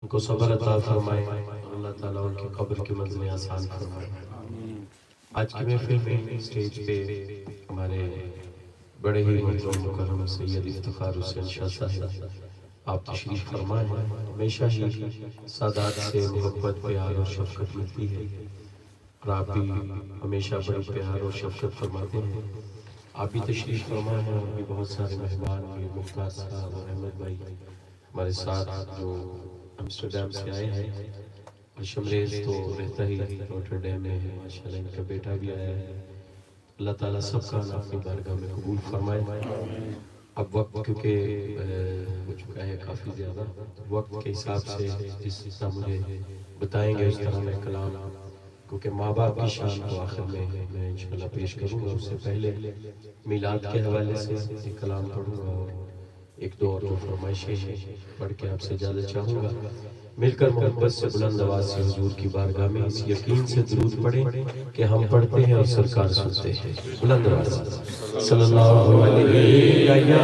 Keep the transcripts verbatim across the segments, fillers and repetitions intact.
ان کو صبر عطا فرمائے اور اللہ تعالیٰ ان کی قبر کی منزلیں آسان فرمائے۔ آج کی محفل میں سٹیج پہ ہمارے بڑے ہی محترم مکرم سید افتخار حسین شاہ صاحب آپ تشریف فرمائے ہیں۔ ہمیشہ ہی سادات سے محبت پیار اور شفقت ملتی ہے اور آپ بھی ہمیشہ بڑے پیار اور شفقت فرماتے ہیں۔ آپ بھی تشریف فرمائے ہیں اور بھی بہت سارے مہمان میر مختار صاحب اور احمد بھائی ہمارے ساتھ جو امسٹرڈیم سے آئے ہیں، اور شمریز تو رہتا ہی روٹر ڈیم میں ہے، ماشاءاللہ ان کا بیٹا بھی آیا ہے۔ اللہ تعالیٰ سب کا اپنی بارگاہ میں قبول فرمائے۔ اب وقت کیونکہ ہو چکا ہے کافی زیادہ، وقت کے حساب سے جس طرح مجھے بتائیں گے اس طرح میں کلام، کیونکہ ماں باپ کی شان کو آخر میں میں انشاءاللہ پیش کروں گا۔ اس سے پہلے میلاد کے حوالے سے ایک کلام پڑھوں گا اور ایک دو اور جو فرمائشیں ہیں پڑھ کے آپ سے اجازت چاہوں گا۔ مل کر محبت سے بلند آواز سے حضور کی بارگاہ میں اس یقین سے درود پڑھیں کہ ہم پڑھتے ہیں اور سرکار سنتے ہیں۔ بلند آواز سے صلی اللہ علیہ یا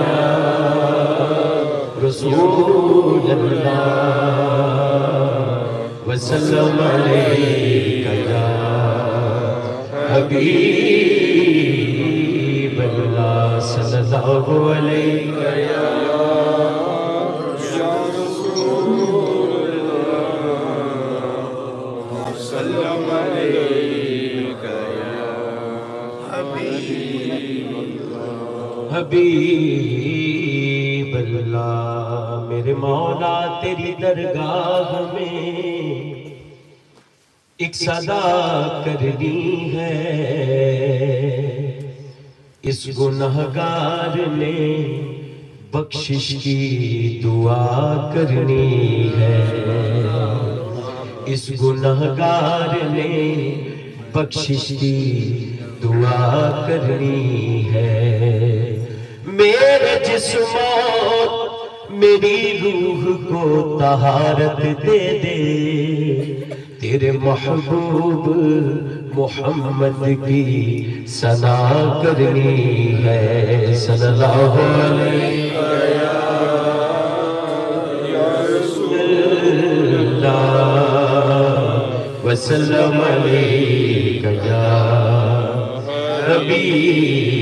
رسول اللہ وسلم علیہ یا حبیب اللہ صلی اللہ علیہ یا حبیب اللہ۔ میرے مولا تیری درگاہ میں ایک صدا کرنی ہے، اس گنہگار نے بخشش کی دعا کرنی ہے، اس گنہگار نے بخشش کی دعا کرنی ہے۔ میرے جسم اور میری روح کو طہارت دے دے، تیرے محبوب محمد کی ثنا کرنی ہے۔ صلی اللہ علیہ وسلم علیہ یا حبیب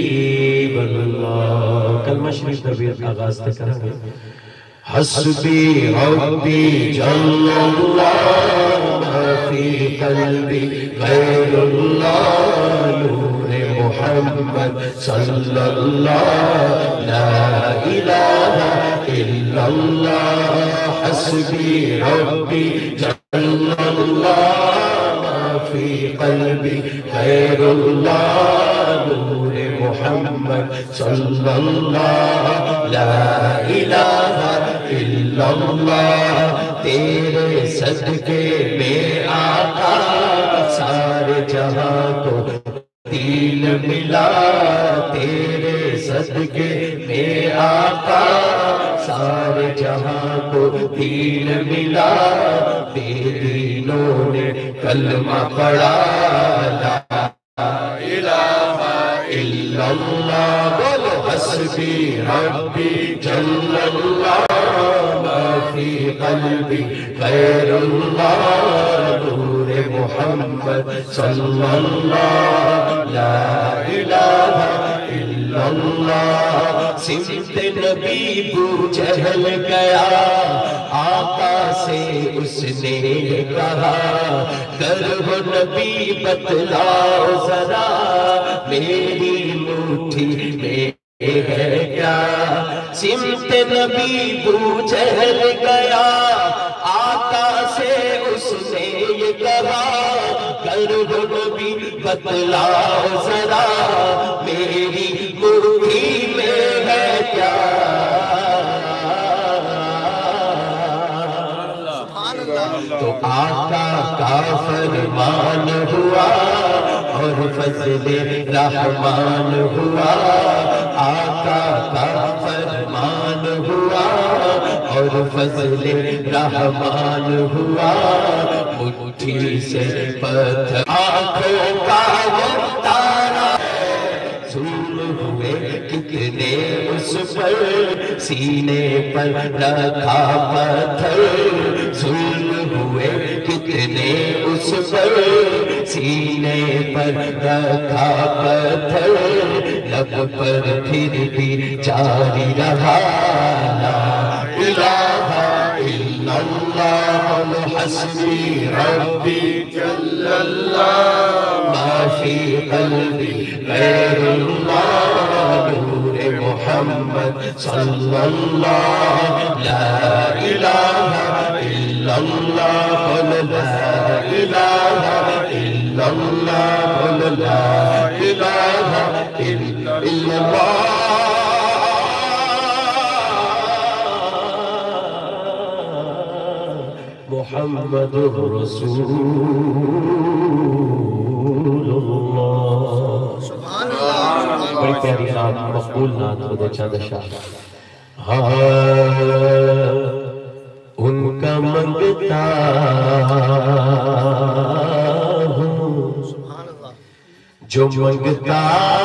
اللہ۔ کلمہ شریف تبیر آغاز تک کریں گے۔ حسبی ربی جل اللہ ما فی قلبی غیر اللہ، نور محمد صلی اللہ لا الہ الا اللہ۔ حسبی ربی جل اللہ ما فی قلبی غیر اللہ، نور محمد صلی اللہ لا الہ الا اللہ۔ تیرے صدقے میں آقا سارے جہاں کو دین ملا، تیرے صدقے میں آقا سارے جہاں کو دین ملا۔ بے دینوں نے کلمہ پڑھا لا الہ الا اللہ۔ بولو حسبی ربی جل اللہ ما فی قلبی غیر اللہ، نور محمد صلی اللہ لا الہ الا اللہ۔ سمت نبی بو جہل گیا، آقا سے اس نے کہا کرو نبی بتلاؤ ذرا میری مٹھی میں ہے کیا۔ سمت نبی بو جہل گیا، آقا سے اس نے یہ کہا کرو نبی بتلاؤ ذرا میری مٹھی میں ہے کیا۔ تو آقا کا فرمان ہوا اور فضل رحمان ہوا، آقا کا فرمان ہوا اور فضل رحمان ہوا۔ مٹھی سے پتھر آنکھوں کا وہ تارا ظلم ہوئے کتنے اس پر، سینے پر رکھا پتھر مگر سینے پر رکھا پتھر لب پر پھر بھی جاری رہا لا الہ الا اللہ حسبی ربی جل اللہ ما فی قلبی غیر اللہ نور محمد صلی اللہ لا الہ الا اللہ لا الہ الا اللہ لا الہ الا اللہ محمد رسول اللہ بڑی پیاری نات مقبول نات خدا چاند شاہ ان کا منگتا ہوں جو منگتا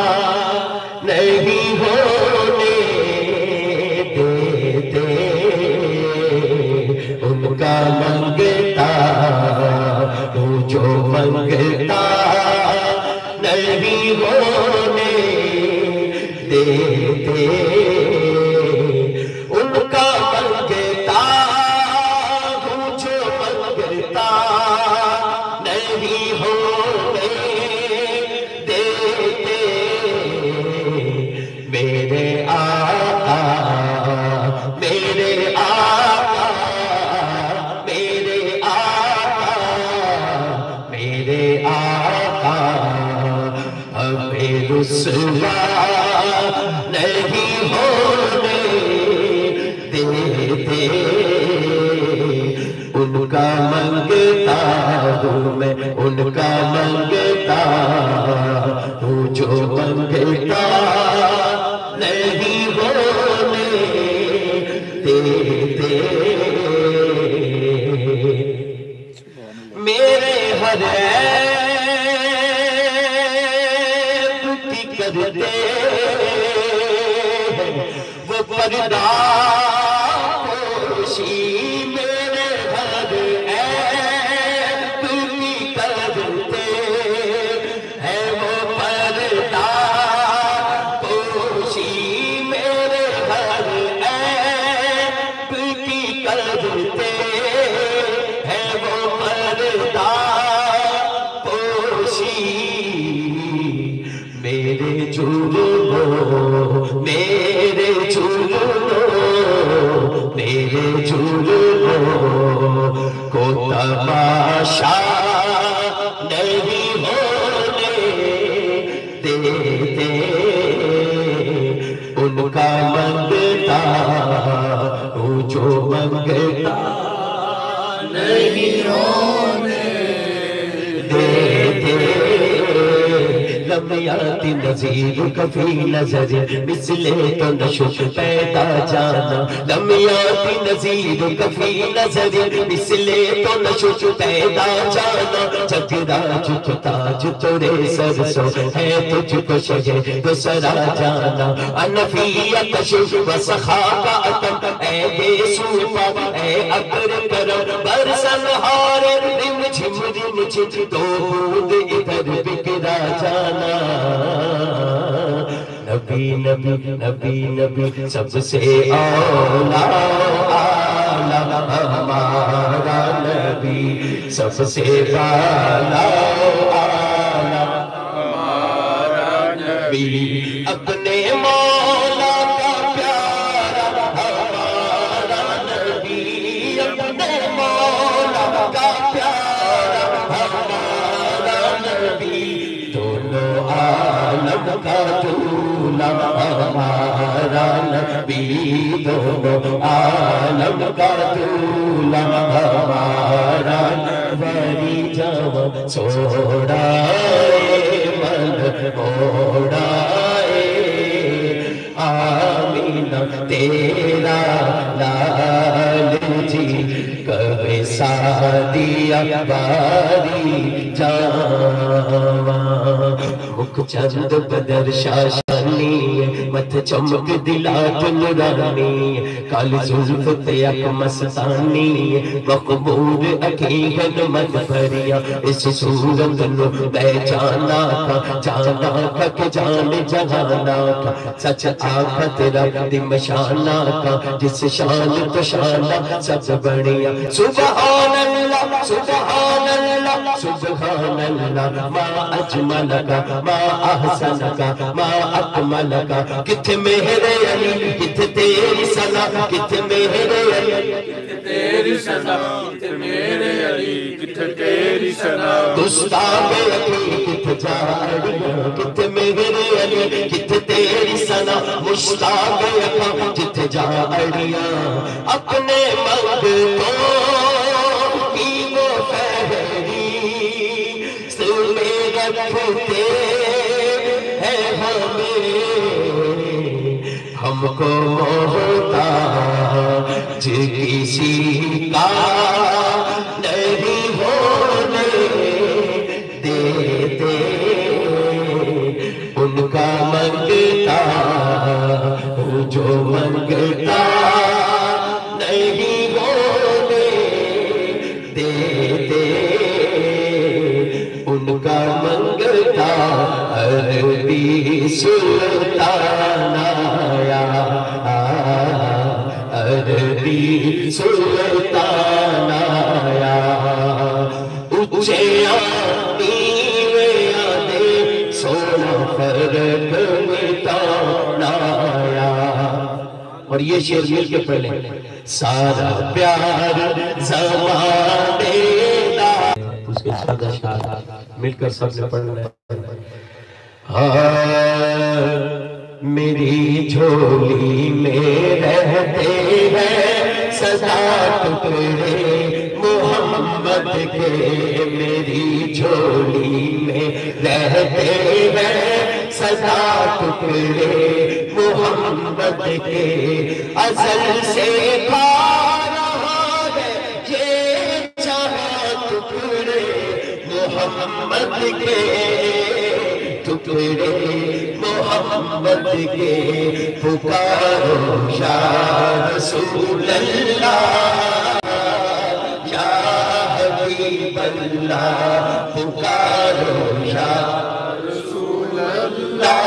نہیں ہونے دیتے ان کا منگتا ہوں جو منگتا نہیں ہونے دیتے ان کا منگتا ہوں جو منگتا نہیں ہونے دیتے میرے آقا میرے آقا میرے آقا میرے آقا ہمیں رسوا نہیں ہونے دیتے ان کا منگتا ہوں میں ان کا منگتا ہوں جو منگتا نہیں ہونے دیتے میرے ہر عیب کی کرتے وہ پردہ پوشی میرے ہر عیب کی کرتے ہیں وہ پردہ پوشی میرے ہر عیب کی کرتے ہیں وہ پردہ پوشی میرے جھولوں میرے جھولوں میرے جھولوں کو تماشا نہیں ہونے دیتے ان کا منگتا ہوں جو منگتا نہیں ہونے دیتے لم یاتی نظیر کفی نظر مثلے تو نشو پیدا جانا لم یاتی نظیر کفی نظر مثلے تو نشو پیدا جانا جگراج تو تاج تورے سر سو ہے تجھ کو شجر تو سرا جانا انفیت شف و سخا کا عطم اے بے سوپا اے اکر کرم برسن ہار رم جھم رم جھم تو بود ادھر بکرا جانا نبی نبی نبی نبی سب سے اولا آلہ ہمارا نبی سب سے بالا آلہ ہمارا نبی اپنے مولا کا پیارا ہمارا نبی اپنے مولا کا پیارا ہمارا نبی دونوں عالم کا دولا ہمارا نبی دونوں عالم کا دولا ہمارا نبی جب چھوڑائے من موڑائے آمینہ تیرا لال جی کبھی سادیا باری جاواں مکھ چند بدر شاشنی مت چمک دلات نورانی کال زلف تے اک مستانی مقبول اکیغن مت بھریا اس صورت نو میں جانا کا جانا کا کہ جان جہانا کا سچ آقا تیرا دمشانہ کا جس شان تو شانہ سب بڑھیا سبحان اللہ سبحان اللہ سبحان اللہ ما اجمل کا ما احسن کا ما اکمل کا کتھ میرے علی کتھ تیری سنا کتھ میرے علی کتھ تیری سنا کتھ میرے علی کتھ تیری سنا گستاخ علی کتھ جاڑیاں کتھ میرے علی کتھ تیری سنا مشتاق اکا جتھ جاڑیاں اپنے منگتوں کی وہ فہری سر میں رکھتے ہیں ہمیں ہم کو محتاج کسی کا نہیں ہونے دیتے ان کا منگتا جو منگتا نہیں ہونے دیتے ان کا منگتا عربی سلطان آیا عربی سلطان آیا اچھے نیوے آدھے سونا فرق مٹان آیا اور یہ شعر مل کے پڑھیں سارا پیار زمانے دا اس کے سادہ شاہ مل کر سب سے پڑھنا ہے میری جھولی میں رہتے ہیں سدا ٹکڑے محمد کے میری جھولی میں رہتے ہیں سدا ٹکڑے محمد کے ازل سے کھا رہا ہے یہ چاہا ٹکڑے محمد کے ٹکڑے محمد کے پکارو یا رسول اللہ یا حبیب اللہ پکارو یا رسول اللہ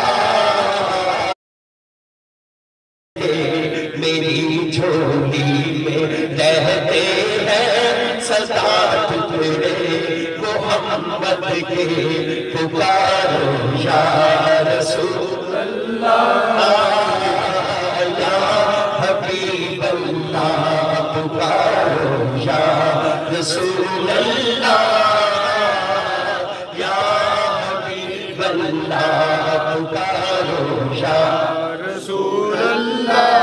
میری جھولی میں رہتے ہیں سدا ٹکڑے محمد کے پکارو یا رسول اللہ یا حبیب اللہ پکارو یا رسول اللہ یا حبیب اللہ پکارو یا رسول اللہ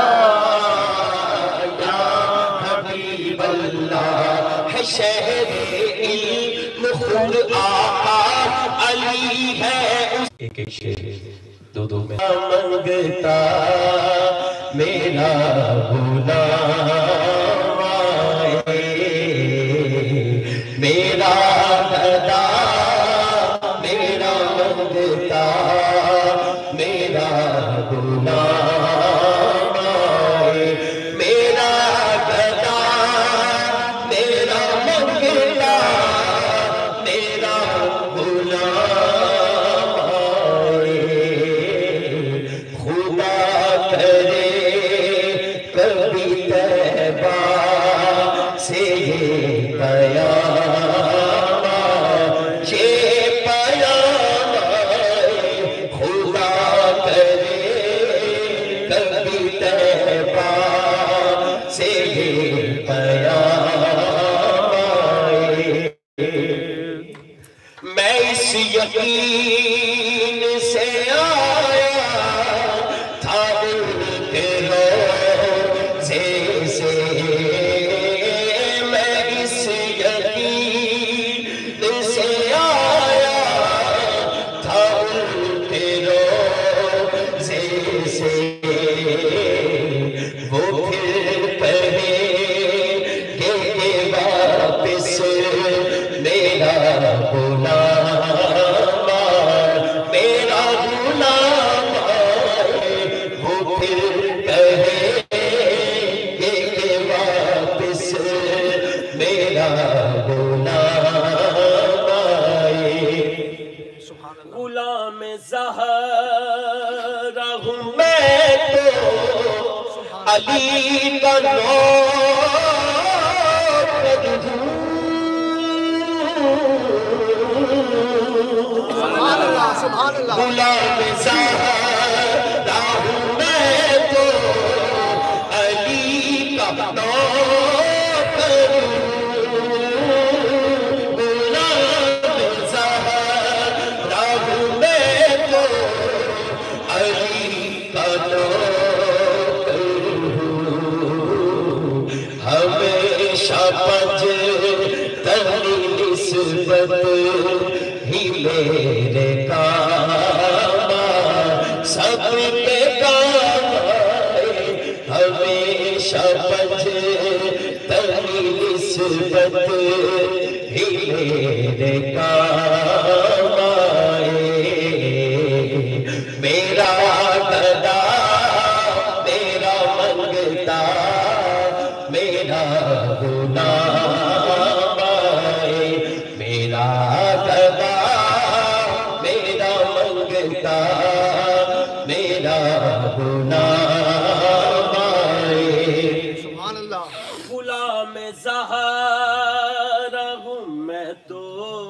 یا حبیب اللہ ہے شہر علم خود آقا علی ہے ایک ایک شعر دو دو میں منگتا میرا غلام آئے میرا گدا میرا منگتا میرا غلام آئے میرا گدا میرا منگتا میرا غلام خدا کرے کبھی طیبہ سے یہ پیام یہ پیام خدا کرے کبھی طیبہ سے یہ پیام میں اس یقین سے آیا تھا ان کے روزے سے میں اس یقین سے آیا تھا ان کے روزے سے وہ پھر کہیں کہ واپس میرا غلام غلام آئے غلام زہرا ہوں میں تو علی کا نوکر ہوں غلام زہرا ہوں میں تو علی کا نوکر ہوں غلام زہرا ہوں میں تو علی کا نوکر ہوں ہمیشہ پنج تنی نسبت ہی میرے کام سب کے کام ہمیشہ پنج تنی نسبت ہی میرے کام آئے میرا گدا میرا منگتا میرا غلام آئے میرا گدا میرا منگتا میرا غلام آئے سبحان اللہ غلام زہرا ہوں میں تو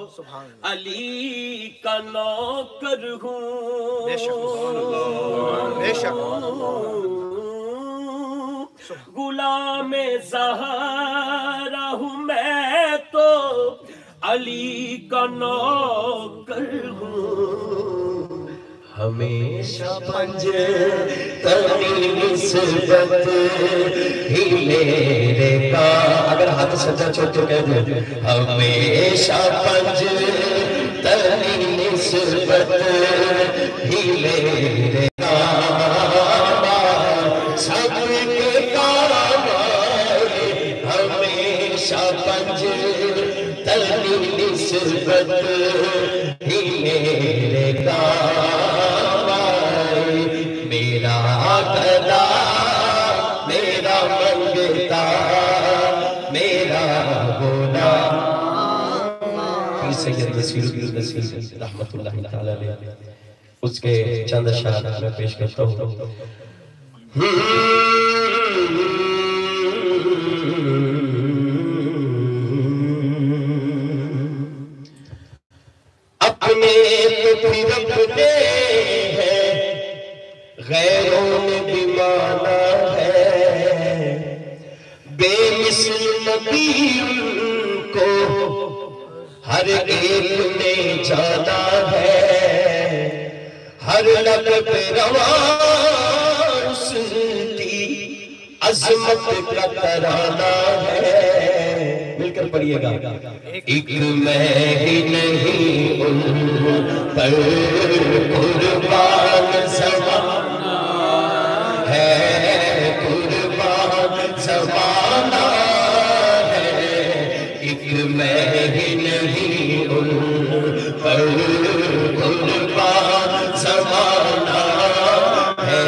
علی کا نوکر ہوں بے شک بے شک غلام زہرا ہوں میں تو علی کا نوکر ہوں ہمیشہ پنج تنی نسبت ہی میرے کا اگر ہاتھ سجا چھوڑ کے کہہ دیں ہمیشہ پنج تنی نسبت ہی میرے کام سب کے کام ہمیشہ پنج تنی نسبت ہی میرے کام آئے میرا گدا میرا منگتا میرا غلام پیر سید نصیر الدین نصیر رحمت اللہ تعالی علیہ اس کے چند اشعار میں پیش کرتا ہوں اپنے تو پھر اپنے ہیں غیروں نے بھی مانا ہے بے مثل نبی ان کو ہر ایک نے جانا ہے ہر لب پہ رواں اس کی عظمت کا ترانہ ہے مل کر پڑھئے گا ایک میں ہی نہیں ان پر قربان زمانہ ہے قربان زمانہ ہے ایک میں ہی نہیں ان پر قربان زمانہ ہے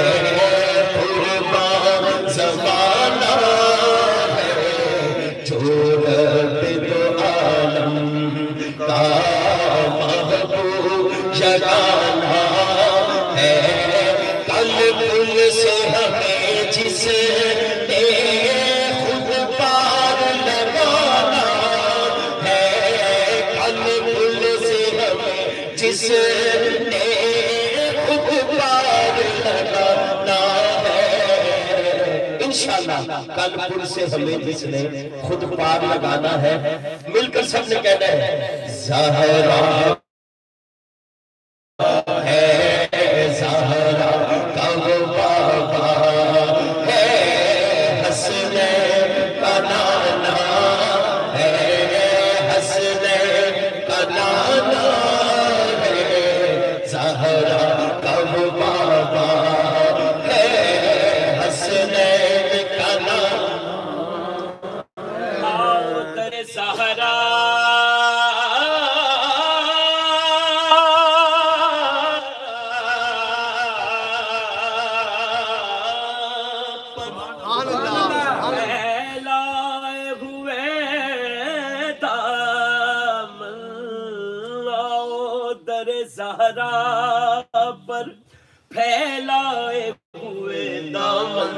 قربان زمانہ ہے جو رب دو عالم کا محبوب جگانا ہے کل کل سے ہمیں جس نے خود پار لگانا ہے کل کل سے ہمیں جس نے خود پار لگانا ہے انشاءاللہ کل پل سے ہمیں جس نے خود پار لگانا ہے مل کر سب نے کہنا ہے زہرا ہے زہرا کا وہ بابا ہے حسنین کا نانا ہے حسنین کا نانا ہے زہرا کا وہ بابا ہے حسنین کا نانا در زہرا در زہرا پر پھیلائے ہوئے دامن.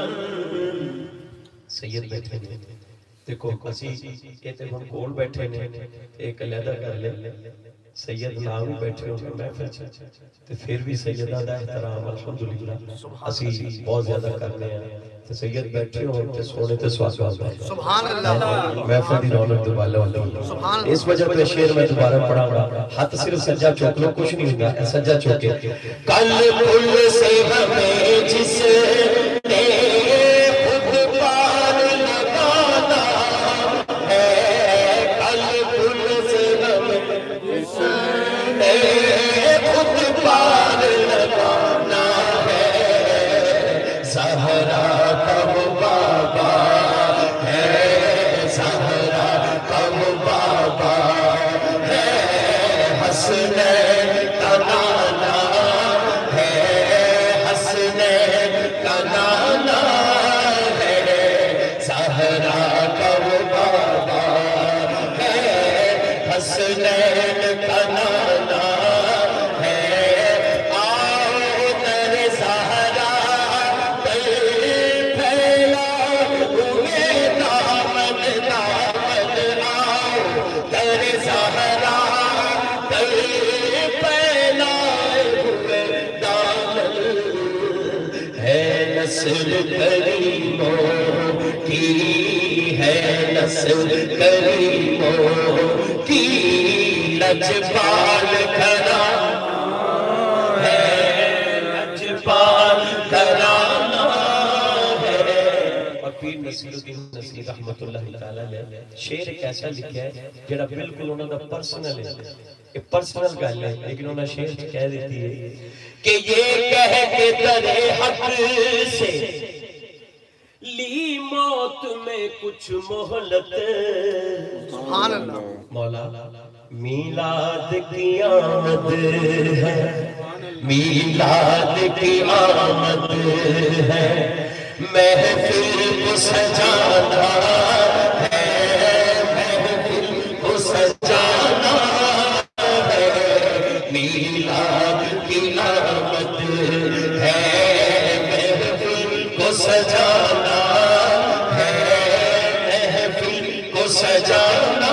سید بیٹھے نے دیکھو اسی کہتے ہم کول بیٹھے نے ایک علیحدہ کر لے سید نام بیٹھے ہوں محفل تے پھر بھی سیدہ دا احترام الحمدللہ اسی بہت زیادہ کرنے ہیں تے سید بیٹھے ہوں تے سونے تے سواگا ہوتا ہے. سبحان اللہ. محفل دی رونق دوبالہ ہوتی ہے. اس وجہ پہ شعر میں دوبارہ پڑھا گا. ہاتھ صرف سجا چوک لو کچھ نہیں ہوگا سجا چوکے کل پھول سے ہمیں جس نے نسل کریموں کی ہے نسل کریموں کی لجپال گھرانہ ہے لجپال گھرانہ ہے. اور پیر نصیر الدین نصیر رحمت اللہ تعالیٰ نے شعر ایک ایسا لکھا ہے جڑا بالکل انہوں نے پرسنل ہے یہ پرسنل گل ہے لیکن انہوں نے شعر کہہ دیتی ہے کہ یہ کہہ کے درے حق سے لی موت میں کچھ مہلت. سبحان اللہ. مولا میلاد کی آمد ہے میلاد کی آمد ہے محفل کو سجانا ہے محفل کو سجانا ہے میلاد کی آمد ہے محفل کو سجانا ہے محفل کو سجانا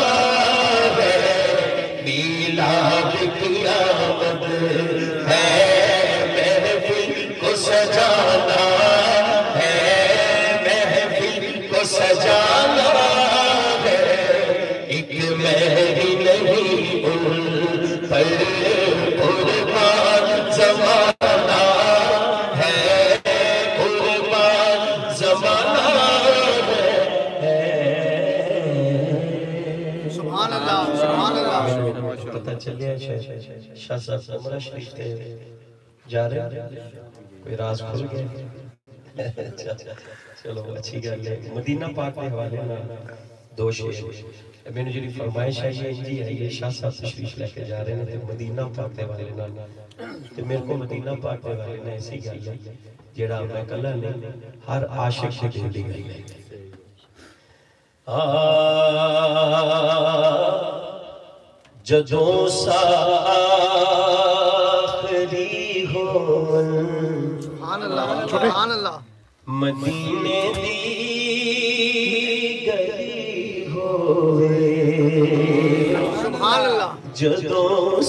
ہے میلاد کی آمد ہے محفل کو سجانا سجانا ہے ایک مہری نہیں ان پر قربان زمانہ ہے قربان زمانہ ہے. سبحان اللہ سبحان اللہ. پتہ چلیا شاہ صاحب عمرہ شریف تے جا رہے کوئی راز کھل گیا چلو اچھی گل ہے. مدینہ پاک کے حوالے میں دو شعر میں نے جو فرمائش ہے یہ جی ہے یہ شاہ صاحب تشریف لے کے جا رہے ہیں تو مدینہ پاک کے حوالے میں تو میرے کو مدینہ پاک کے حوالے میں ایسی گل ہے جڑا میں کلا نے ہر عاشق سے دل دی گئی ہے. جدوں ساخری ہو سبحان اللہ سبحان اللہ مدینے دی گلی ہوئے سبحان اللہ جدوں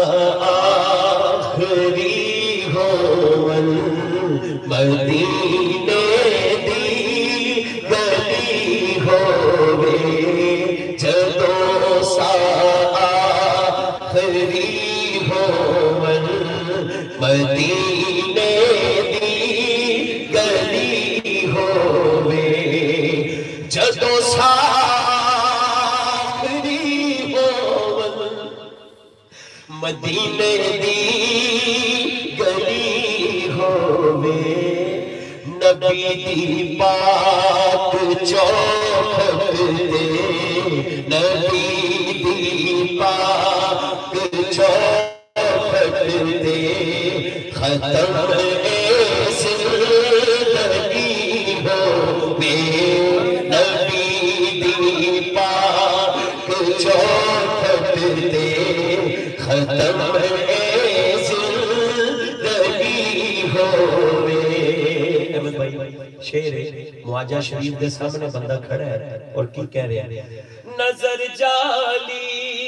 ساخری ہون مدینے دی گلی ہوئے جدوں ساخری ہون مدینے جدوں ساخری ہون مدینے دی گلی ہووے نبی دی پاک چوکھٹ تے نبی دی پاک چوکھٹ تے ختم اے زندگی ہووے چوکھٹ تے ختم اے شعر ہے مواجہ شریف دے سامنے بندہ کھڑا ہے اور کی کہہ رہے ہیں نظر جالی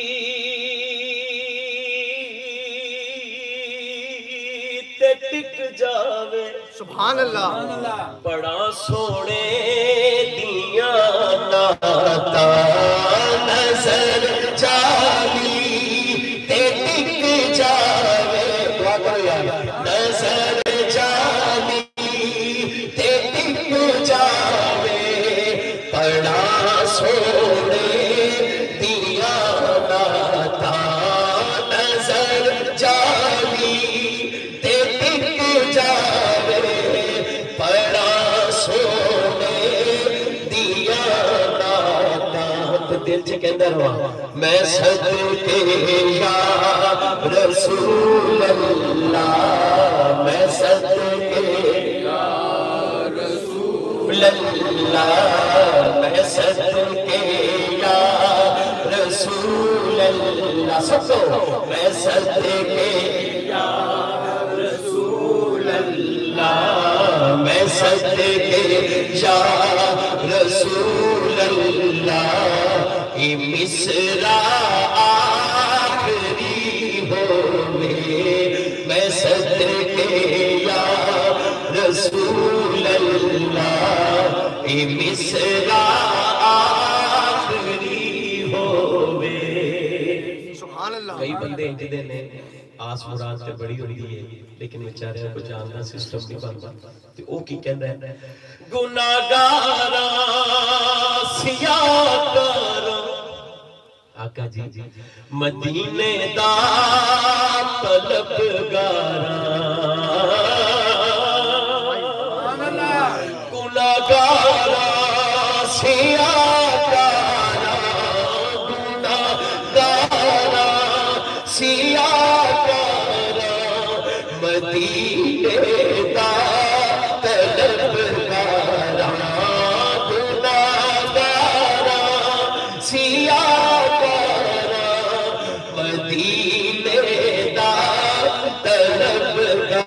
تے ٹک جاوے سبحان اللہ بڑا سونے دیاں ناتا نظر جالی تے ٹک جاوے دعا کرو یار نظر جالی تے ٹک جاوے بڑا سونے دیاں ناتا نظر جالی تے ٹک جاوے بڑا سونے دیاں ناتا دل چ کہندا رہا میں صدقے یا رسول اللہ میں صدقے یا رسول اللہ میں صدقے یا رسول اللہ سب تو میں صدقے یا رسول اللہ میں صدقے یا رسول اللہ یہ مصرع آخری ہوئے میں صدقے یا رسول اللہ یہ مصرع آخری ہوئے سبحان اللہ کئی بندے انجدے نے آس مراد تے بڑی ہوئی ہے لیکن بیچارے کو جاننا سسٹم نہیں بنتا تے او کی کہندا ہے گناہگاراں سیاہکاراں آقا جی مدینے دا طلبگاراں گناہگاراں سیاہکاراں گناہگاراں سیاہکاراں مدینے دا طلبگاراں گناہگاراں سیاہکاراں مدینے دا طلبگاراں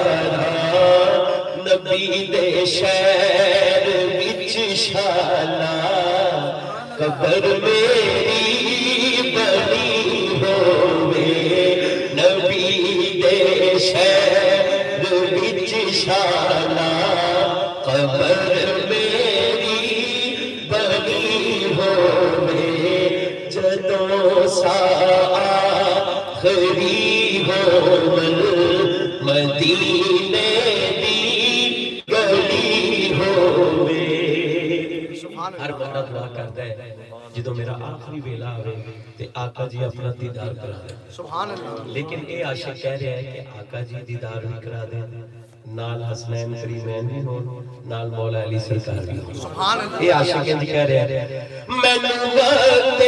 نبی دے شہر وچ شالا قبر میری بنی ہووے نبی دے شہر وچ شالا قبر میری بنی ہووے جدوں ساعت آخری ہومن مدینے دی گلی ہووے ہر بندہ دعا کرتا ہے جدو میرا آخری ویلا آوے تے آقا جی اپنا دیدار کرا دیں سبحان اللہ لیکن اے عاشق کہہ رہا ہے کہ آقا جی دیدار بھی کرا دیں نال حسنین کریمین بھی ہون نال مولا علی سرکار بھی ہون سبحان اللہ اے عاشق کہہ رہا ہے میں نوتے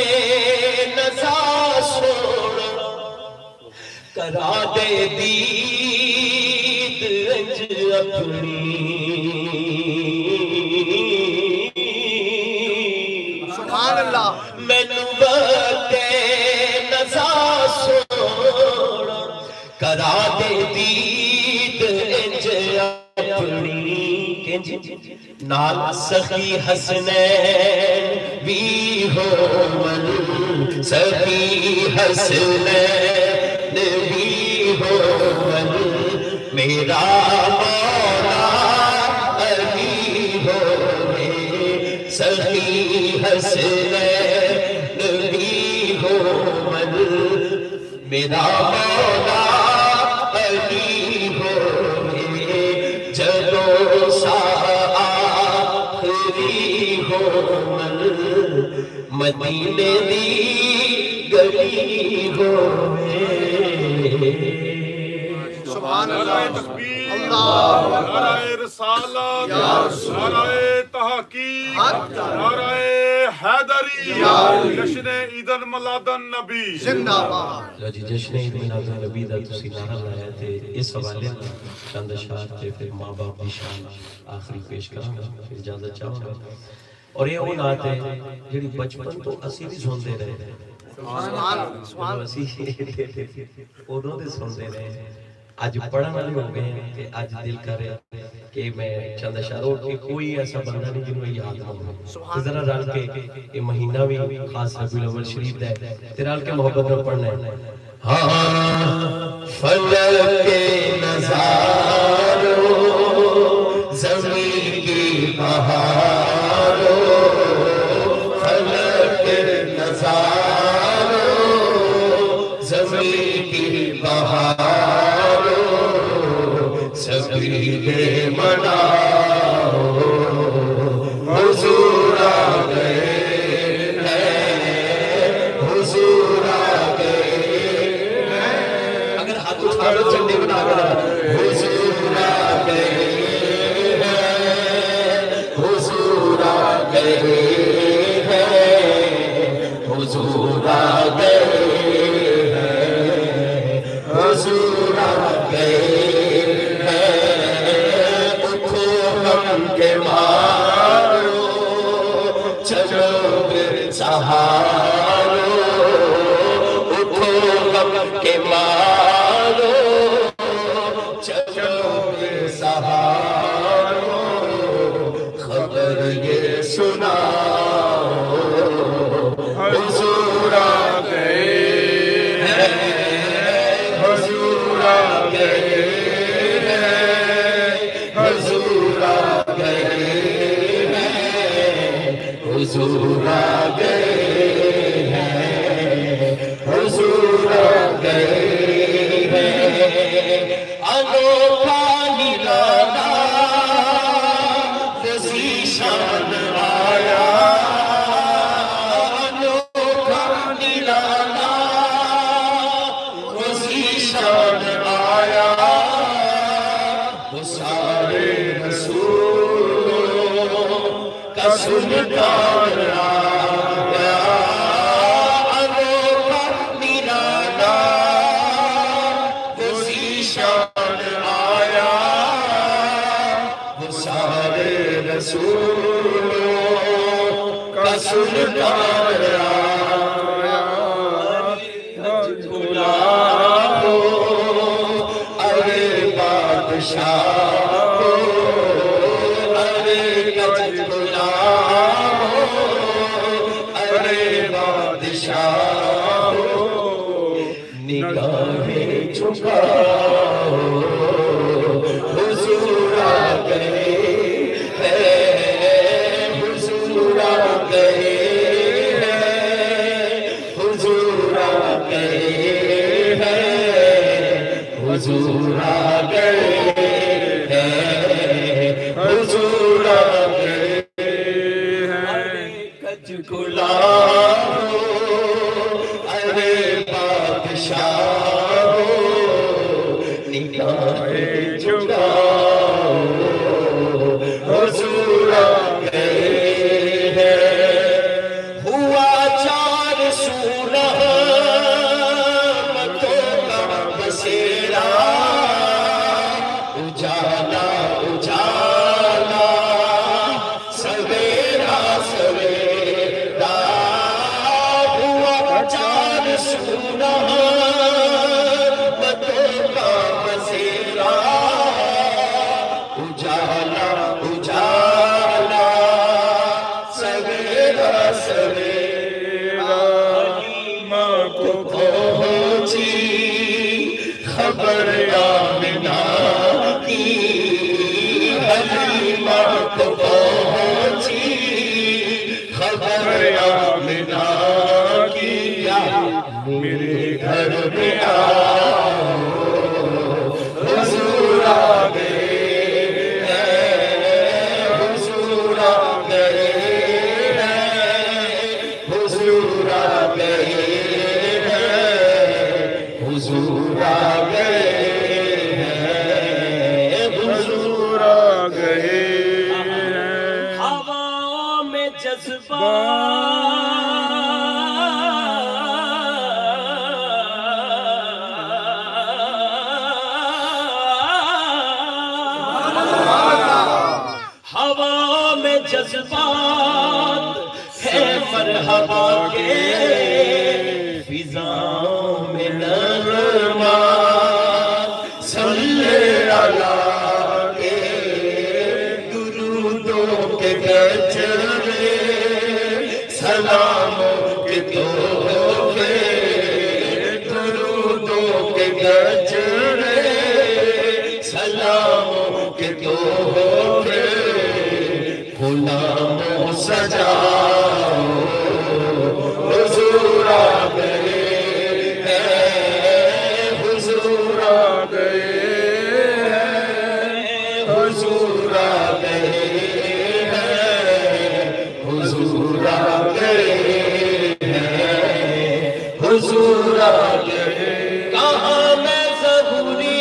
نزا سوڑا کرا دے دید انج اپنی سبحان اللہ میں نوتے نزا سوڑا کرا دے دید انج اپنی نال سخی حسنین بھی ہون سخی حسنین بھی ہون میرا مولا علی ہوئے سخی حسنین بھی ہون میرا مولا علی ہوئے جدو ساعت آخری ہومن مدینے دی گلی ہوئے سبحان اللہ تکبیر اللہ نعرہ رسالت نعرہ تحقیق نعرہ حیدری جشن عید الملاد النبی زندہ باد لو جی جشن عید میلاد النبی دا تسی نعرہ لایا تے اس حوالے چند اشعار تے پھر ماں باپ دی شان آخری پیش کراں گا پھر اجازت چاہوں گا اور یہ وہ نعت ہے جڑی بچپن تو اسی بھی سنتے رہے سبحان اللہ سبحان اسی انہوں نے سنتے رہے آج پڑھن والے ہو گئے ہیں کہ آج دل کر رہے کہ میں چند اشاروں کہ کوئی ایسا بندہ نہیں جنہوں یاد نہ ہو ذرا رل کے یہ مہینہ بھی خاص ربیع الاول شریف ہے تے رل کے محبت میں پڑھنا ہے ہاں فلک کے نظاروں زمین کی بہاروں فلک کے نظاروں زمین کی بہاروں سبیل مناؤ حضور آ گئے ہیں حضور آ گئے ہیں اگر ہاتھ اٹھا لو چنڈی بنا کر حضور آ گئے ہیں حضور آ گئے ہیں حضور آ گئے ہیں حضور آ گئے کے مارو چلو گے سہارو اٹھو غم کے مارو چلو گے سہارو خبر یہ سناؤ حضور آ گئے ہیں حضور آ گئے حضور آ گئے ہیں حضور آ گئے ہیں حضور آ گئے ہیں انوکھا نرالا ذیشان آیا انوکھا نرالا ذیشان آیا سارے رسولوں کا سلطان آیا انوکھا نرالا وہ ذیشان آیا وہ سارے رسولوں کا سلطان آیا بلاؤ ارے بادشاہ ارے گج بلاؤ ارے بادشاہ نگاہیں جھکاؤ حضور آ گئے ہیں حضور آ گئے ہیں حضور آ گئے ہیں حضور آ گئے ہیں حضور آ گئے ہیں کج گلاؤ ارے بادشاہ نگاہیں جھکاؤ حضور آ گئے ہیں ہوا چار سو رحمتوں کا بسیرا اجالا اجالا سویرا سویرا ہوا چار سو رحمتوں کا بسیرا اجالا اجالا سویرا سویرا ماں کو پہنچی خبر آمنہ کی حلیمہ کو پہنچی خبر آمنہ کی میرے گھر میں آؤ حضور آ گئے ہیں حضور آ گئے ہیں حضور آ گئے ہیں حضور آ گئے ہیں حضور آ گئے ہیں ہواؤں میں جذبات ہوا میں جذبات ہے مرحبا کے فضاؤں میں نغمات صلی اللہ کے حضور آ گئے کہاں میں ظہوری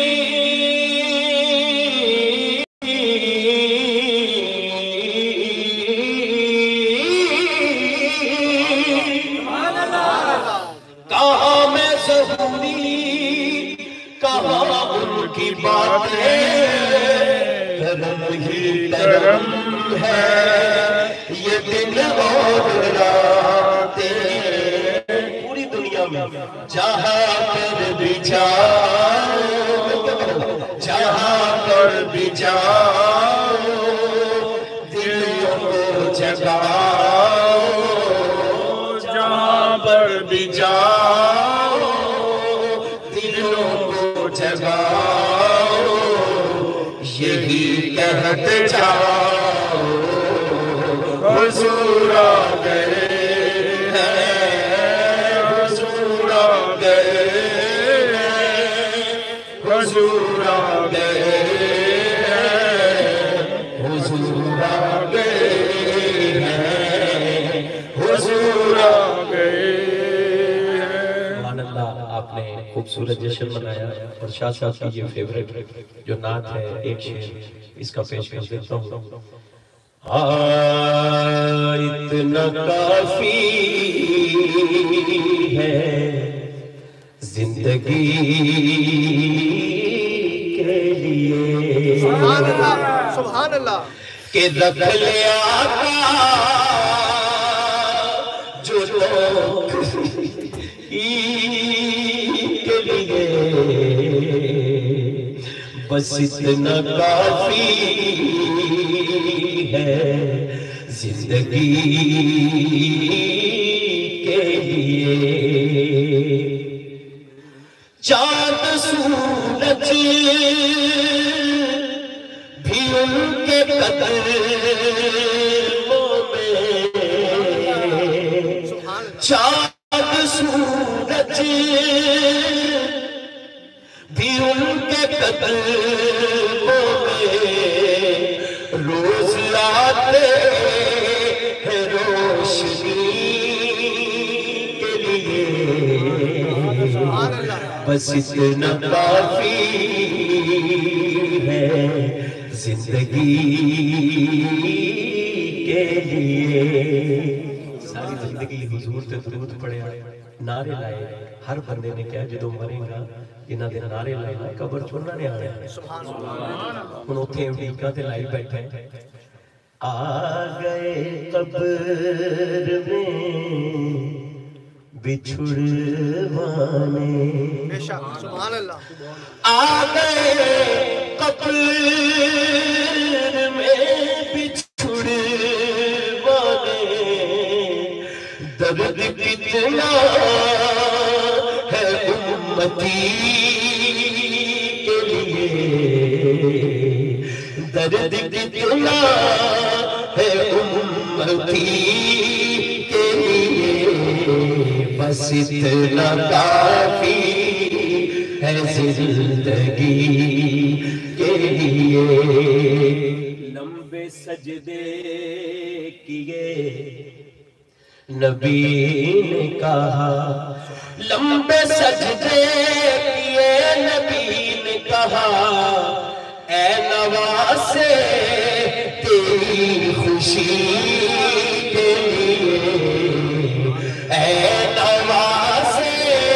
کہاں میں ظہوری کہاں ان کی باتیں کرم ہی کرم ہے یہ دن اور راتیں پوری دنیا میں جہاں پر بھی جاؤ جہاں پر بھی جاؤ دلوں کو جگاؤ جہاں پر بھی جاؤ دلوں کو جگاؤ یہی کہتے جاؤ حضور آ گئے ہیں حضور آ گئے ہیں حضور آ گئے ہیں حضور آ گئے ہیں حضور آ گئے ہیں۔ سبحان اللہ، آپ نے خوبصورت جشن منایا اور شاہ صاحب کی یہ فیوریٹ جو نعت ہے ایک شعر اس کا پیش کر دیتا ہوں۔ اتنا کافی ہے زندگی کے لیے سبحان اللہ سبحان اللہ کہ رکھ لے آقا جو لوگ کے لیے بس اتنا کافی ہے زندگی کے لیے چاند سورج بھی ان کے قدموں میں چاند سورج بھی ان کے قدموں میں روز لاتے ہیں روشنی کے لیے بس اتنا کافی ہے زندگی کے لیے۔ ساری زندگی حضور تے درود پڑھے نعرے لائے، ہر بندے نے کہا جدو مرے گا انہاں دے نعرے لائے نا قبر چوننا نے آیا ہن اوتھے امریکہ تے لائی بیٹھے آ گئے قبر میں بچھڑوانے بے شک سبحان اللہ آ گئے قبر میں بچھڑوانے درد کتنا ہے امتی کے لیے درد کتنا ہے امتی کے لیے بس اتنا کافی ہے زندگی کے لیے۔ لمبے سجدے کیے نبی نے کہا لمبے سجدے کیے نبی نے کہا اے نواسے تیری خوشی کے لیے اے نواسے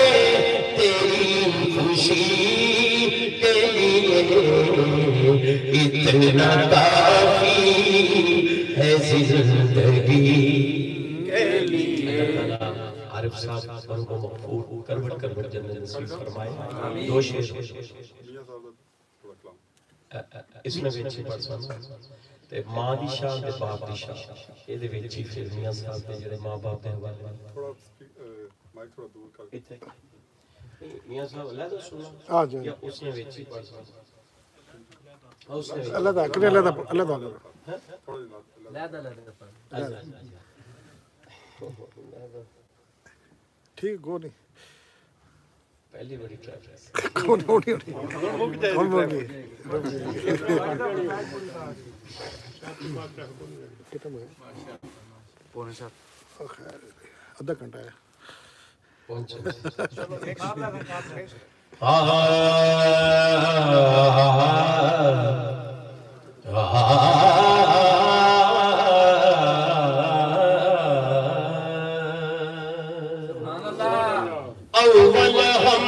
تیری خوشی کے لیے اتنا کافی ہے زندگی کے لیے۔ عارف صاحب ان کو مغفور کروٹ کروٹ جنت نصیب فرمائے۔ دو شعر اس میں وچ پڑھ سکتا تے ماں دی شان تے باپ دی شان اے دے وچ ہی پھر میاں صاحب دے جڑے ماں باپ دے حوالے تھوڑا مائک تھوڑا دور کر ایتھے میاں صاحب اللہ دا سننا آ جائے یا اس نے وچ ہی پڑھ سکتا اس نے اللہ دا کرے اللہ دا اللہ دا تھوڑا جناب لا دا لا دا ٹھیک گو نہیں پہلی بڑی ٹریفک کون ہونی ہونی کون بولنی کتنا ہے پونے سات ادھا گھنٹہ ہے اول ہم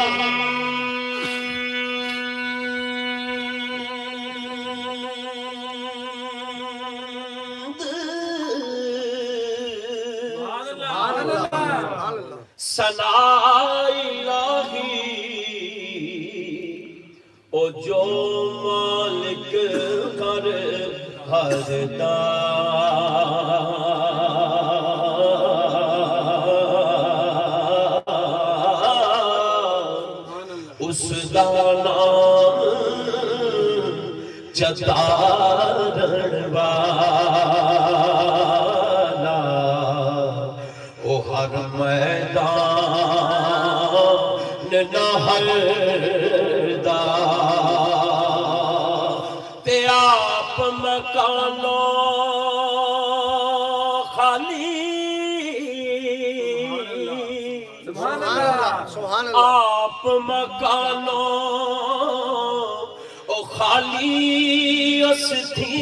ثنا الہی او جو مالک ہر ہر اس دا نام چتارن والا او ہر میدان نہر دا تے آپ مکانوں خالی سبحان اللہ سبحان اللہ آپ مکانوں او خالی اس تھی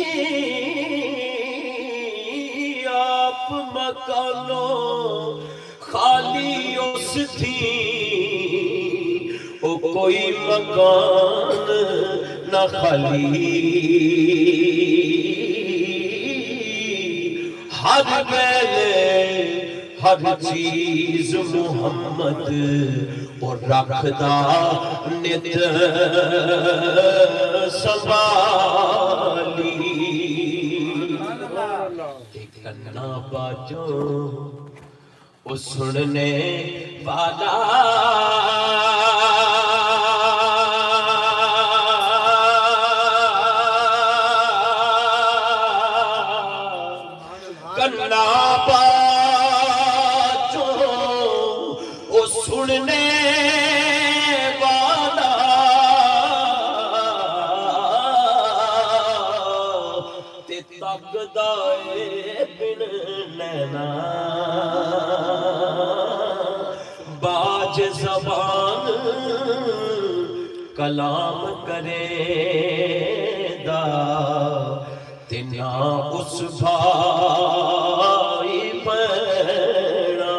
آپ مکانوں خالی اس تھی او کوئی مکان نہ خالی ہر ویلے ہر چیز محمد اور رکھدا نت سنبھالی کنا باجوں او سننے والا کنا باجوں او سننے والا تے تکدا اے بن نینا باج زبان کلام کرے دا تینا اس بھائی پیڑا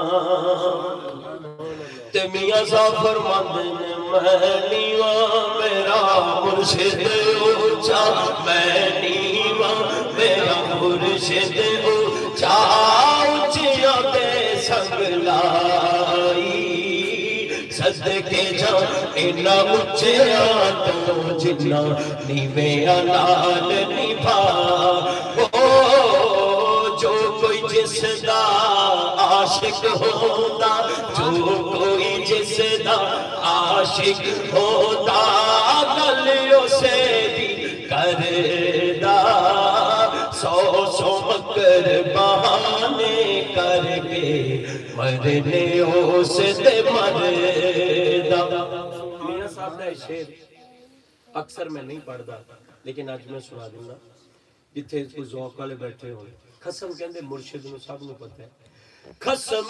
تے میاں ظفر مند نے میں نیواں میرا مرشد اونچا میں نیواں میرا مرشد اونچا اونچیاں تے سنگ لائی صدقے جا اینا اونچیاں تو جنا نیویں نال نبھا او جو کوئی جس دا عاشق ہوتا جو کوئی جس دا عاشق ہوتا گل اسے دی کردا سو سو مکر بہانے کر کے مرنے اس دے مردا میاں صاحب دا شعر اکثر میں نہیں پڑھدا لیکن آج میں سنا دوں گا جتھے کوئی ذوق والے بیٹھے ہوئے قسم کہندے مرشد نو سب نو پتہ ہے قسم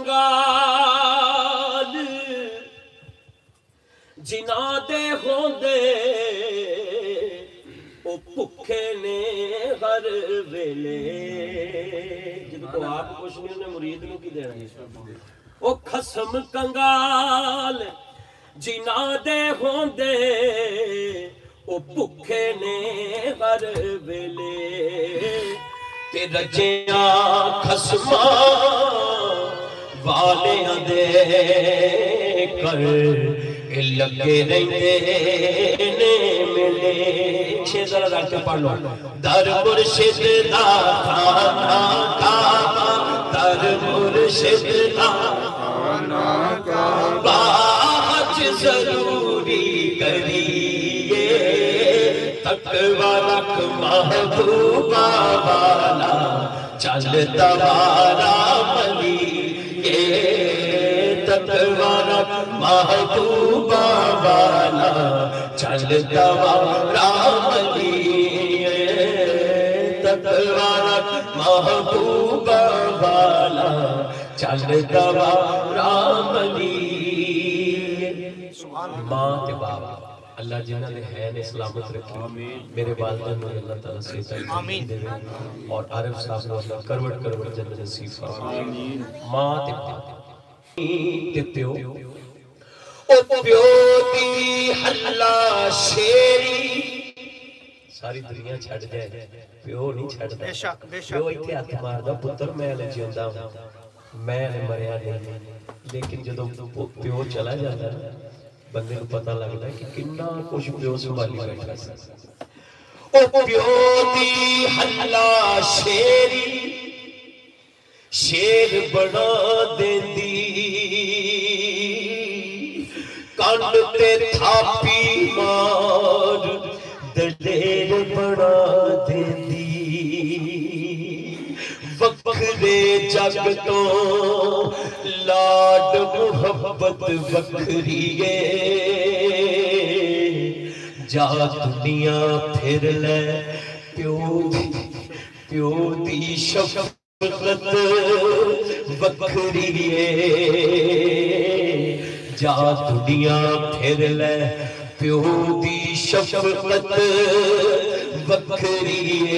کنگال جنا دے ہوندے او بھکھے نے ہر ویلے جدوں کو آپ کچھ نہیں انہیں مرید نو کی دینا او قسم کنگال جنا دے ہوندے او بھکھے نے ہر ویلے تے رجیاں خسماں والیاں دے کر لگے رہندے نے ملے چھ ذرا رکھ کے پڑھ لو در مرشد دا خانہ کعبہ در مرشد دا خانہ کعبہ حج ضروری کریے تقوی رکھ محبوبہ والا چلتا وارا ملی یہ تقوی رکھ محبوبہ والا چلتا وارا ملی یہ تقوی رکھ محبوبہ والا چلدا راملی ماں تے باپ اللہ جنہاں نے ہے نے سلامت رکھی میرے والدین نے اللہ تعالیٰ سے آمین دے اور عارف صاحب نے اللہ کروڑ کروڑ جنت نصیب فرمائے ماں تے باپ تے پیو او پیو دی حلا شیری ساری دنیا چھڑ جائے پیو نہیں چھڑ دا پیو ایتھے ہاتھ مار دا پتر میں لے جیوندا ہوں میں نے مریا نہیں لیکن جدوں پیو چلا جاتا ہے بندے کو پتہ لگتا ہے کہ کتنا کچھ پیو سنبھالی بیٹھا ہے او پیو دی حلا شیری شیر بنا دیندی کانڈ تے تھاپی مار دلیر بنا دیندی وکھرے جگ تو لاڈ محبت وکھریے جا دنیا پھر لے پیو دی پیو دی شفقت وکھریے جا دنیا پھر لے پیو دی شفقت وکھریے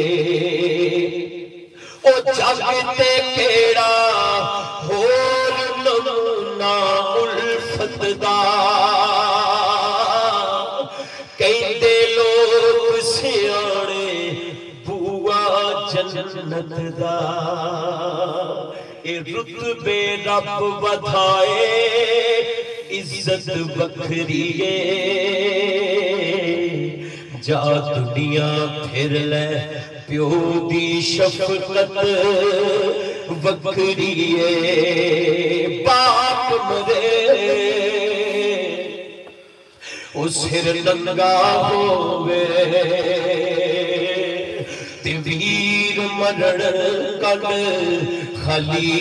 او جاگتے کیڑا ہور نمونہ الفت دا کہندے لوگ سیانے بوا جنت دا اے رتبے رب بدھائے عزت بکھریے جا دنیا پھر لے پیو دی شفقت وکھریے باپ مرے او سر ننگا ہووے تے ویر مرن کن خلی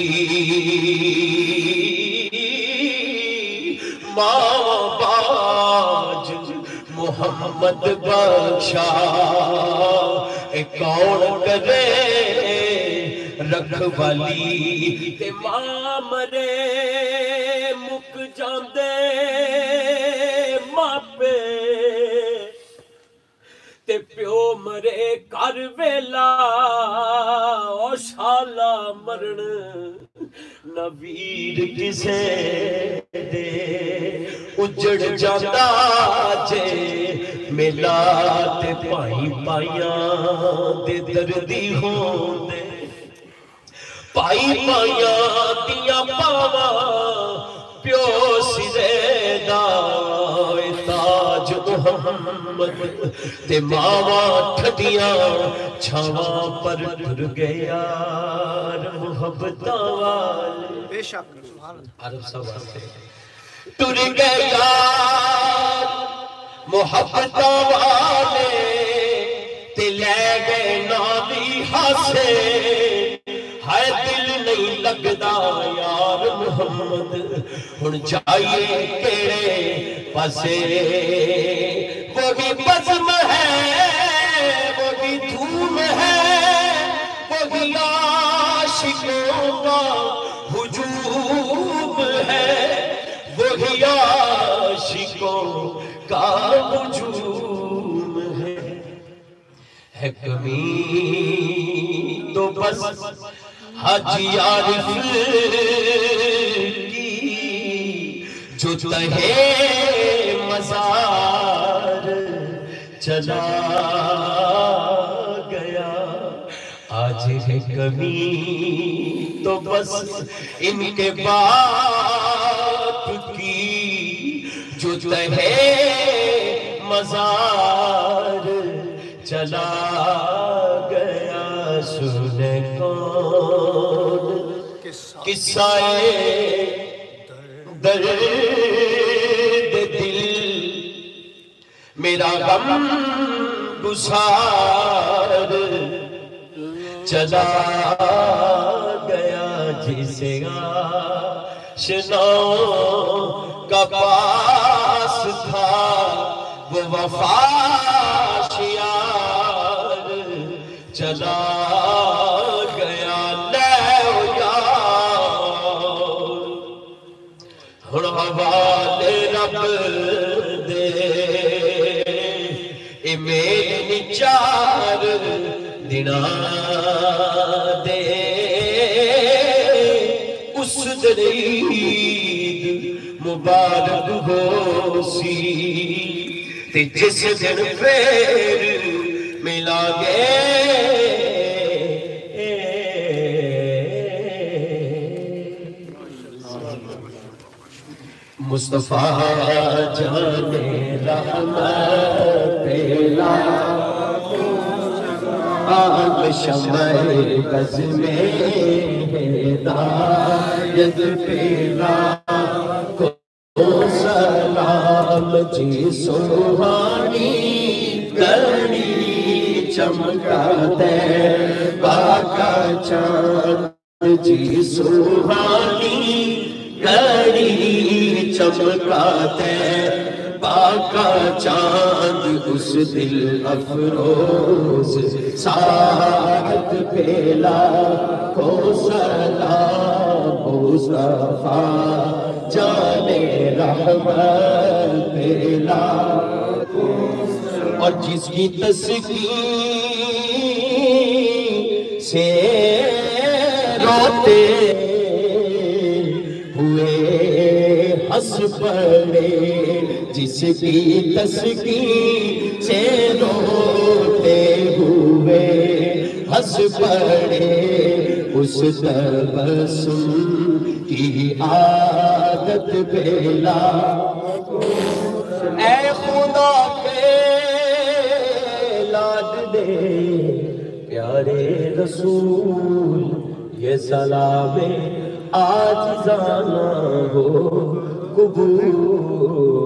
ماں باج محمد بخشا اے کون کرے رکھوالی تے ماں مرے مک جاندے ماپے تے پیو مرے کر ویلا او شالا مرن نہ ویر کسے دے اجڑ جاتا جے میلا تے پائی پائیاں دے دردی ہون دے پائی پائیاں دیا پاوا پیو سرے دا تاج محمد تے ماوا ٹھٹیاں چھاواں پر ٹر گیا محبتاں والے بے شک سبحان اللہ عرب صاحب آتے ٹر گیا محبتاں والے تے لے گئے نامی ہاسے ہائے دل نہیں لگدا یار محمد ہن جائیے کیڑے پاسے وہی بزم ہے وہی دھوم ہے وہی عاشقوں کا ہجوم ہے وہی عاشقوں کا ہجوم ہے ہے کمی تو بس حاجی عارف کی جو تہے مزار چلا گیا آج ہے کمی تو بس ان کے باپ کی جو تہے مزار چلا گیا سنے کون قصہ درد دل میرا غم گسار چلا گیا جسے آشناؤں کا پاس تھا وہ وفا شیار چلا گیا لے ہن حوالے رب دے اے میرے چار دنا دے اس درید مبارک ہو سی تے جس دن پھر ملا گے مصطفیٰ جانے رحمت پیلا آل شمع بز میں ہدایت پیلا کو سلام جی سبحانی کرنی چمکا دے باقا چاند جی سبحانی کرنی چمکاتے باقا چاند اس دل افروز ساعت پیلا کو سلام مصطفیٰ جانے رحمت پیلا اور جس کی تسکین سے روتے ہوئے ہنس پڑے جس کی تسکین سے روتے ہوئے ہنس پڑے اس تبسم کی عادت پیلا اے خدا کے لاڈلے پیارے رسول یہ سلام آج جانا ہو قبول